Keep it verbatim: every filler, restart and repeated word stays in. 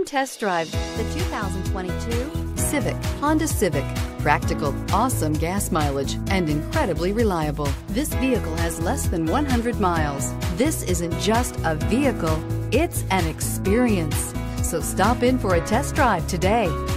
test drive the two thousand twenty-two Civic, Honda Civic. Practical, awesome gas mileage, and incredibly reliable. This vehicle has less than one hundred miles. This isn't just a vehicle, it's an experience. So stop in for a test drive today.